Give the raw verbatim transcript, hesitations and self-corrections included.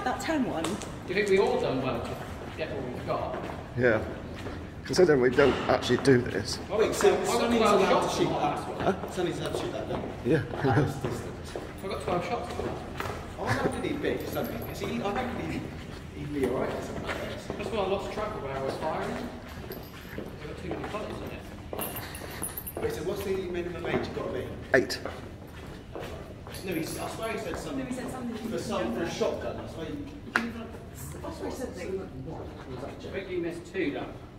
it, that ten one. Do you think we all done well to get what we've got? Yeah. Considering we don't actually do this. Oh, wait, so Sonny's twelve allowed to shots shoot on that? that. Huh? Sonny's allowed to shoot that, don't he? Yeah. That was distance. I've got twelve shots on that. Oh, how did he be, Sonny? Because he, I reckon he'd, he'd be alright for something like this. That's why I lost track of where I was firing. I've got too many colours in it. Wait, so what's the minimum age you've got to be? Eight. No, he's, I swear he said something. No, he said something. For some, for a shotgun, I swear you... That's what he said. I think you missed two, though.